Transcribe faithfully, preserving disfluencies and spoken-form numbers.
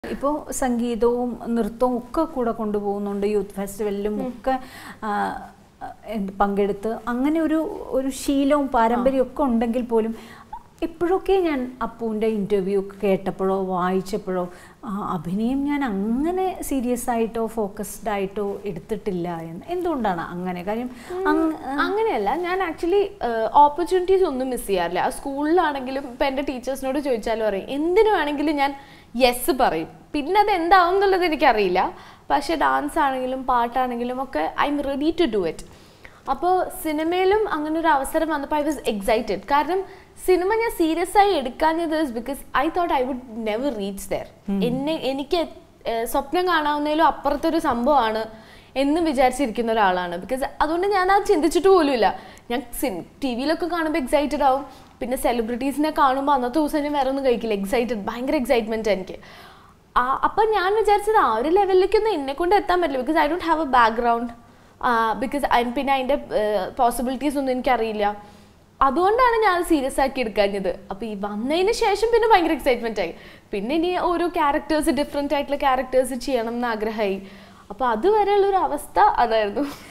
ഇപ്പോൾ സംഗീതവും നൃത്തവും ഒക്കെ കൂടെ കൊണ്ടുപോകുന്നുണ്ട് യൂത്ത് ഫെസ്റ്റിവലിലും ഒക്കെ പങ്കെടുത്ത് അങ്ങനെ ഒരു ഒരു ശീലവും പാരമ്പര്യവും ഒക്കെ ഉണ്ടെങ്കിൽ പോലും എപ്പോഴൊക്കെ ഞാൻ അപ്പുവിൻ്റെ ഇൻ്റർവ്യൂ കേട്ടപ്പോഴോ വായിച്ചപ്പോഴോ അഭിനയം ഞാൻ അങ്ങനെ സീരിയസ് ആയിട്ടോ ഫോക്കസ്ഡ് ആയിട്ടോ എടുത്തിട്ടില്ല എന്ന്. എന്തുകൊണ്ടാണ് അങ്ങനെ? കാര്യം അങ്ങനെയല്ല, ഞാൻ ആക്ച്വലി ഓപ്പർച്യൂണിറ്റീസ് ഒന്നും മിസ് ചെയ്യാറില്ല. സ്കൂളിലാണെങ്കിലും ഇപ്പം എൻ്റെ ടീച്ചേഴ്സിനോട് ചോദിച്ചാലും പറയും, എന്തിനു വേണമെങ്കിലും ഞാൻ യെസ് പറയും. പിന്നെ അത് എന്താവും എന്നുള്ളത് എനിക്കറിയില്ല. പക്ഷേ ഡാൻസ് ആണെങ്കിലും പാട്ടാണെങ്കിലും ഒക്കെ I am ready to do it. അപ്പോൾ സിനിമയിലും അങ്ങനെ ഒരു അവസരം വന്നപ്പോൾ ഐ വാസ് എക്സൈറ്റഡ്. കാരണം സിനിമ ഞാൻ സീരിയസ് ആയി എടുക്കാഞ്ഞത് because I thought I would never reach there. എന്നെ എനിക്ക് സ്വപ്നം കാണാവുന്നതിലും അപ്പുറത്തൊരു സംഭവമാണ് എന്ന് വിചാരിച്ചിരിക്കുന്ന ഒരാളാണ്. ബിക്കോസ് അതുകൊണ്ട് ഞാൻ അത് ചിന്തിച്ചിട്ട് പോലുമില്ല. ഞാൻ ടി വിയിലൊക്കെ കാണുമ്പോൾ എക്സൈറ്റഡ് ആവും. പിന്നെ സെലിബ്രിറ്റീസിനെ കാണുമ്പോൾ അന്നത്തെ ദിവസം ഞാൻ വേറെ ഒന്നും കഴിക്കില്ല. എക്സൈറ്റഡ്, ഭയങ്കര എക്സൈറ്റ്മെൻറ്റ് എനിക്ക്. അപ്പം ഞാൻ വിചാരിച്ചത് ആ ഒരു ലെവലിലേക്കൊന്നും എന്നെ കൊണ്ട് എത്താൻ പറ്റില്ല. Because I don't have a background. Because പിന്നെ അതിൻ്റെ പോസിബിലിറ്റീസ് ഒന്നും എനിക്കറിയില്ല. അതുകൊണ്ടാണ് ഞാൻ സീരിയസ് ആക്കി എടുക്കാഞ്ഞത്. അപ്പോൾ ഈ വന്നതിന് ശേഷം പിന്നെ ഭയങ്കര എക്സൈറ്റ്മെൻ്റ് ആയി. പിന്നെ ഇനി ഓരോ ക്യാരക്ടേഴ്സ്, ഡിഫറെൻ്റ് ആയിട്ടുള്ള ക്യാരക്ടേഴ്സ് ചെയ്യണം എന്ന് ആഗ്രഹമായി. അപ്പോൾ അതുവരെയുള്ളൊരു അവസ്ഥ അതായിരുന്നു.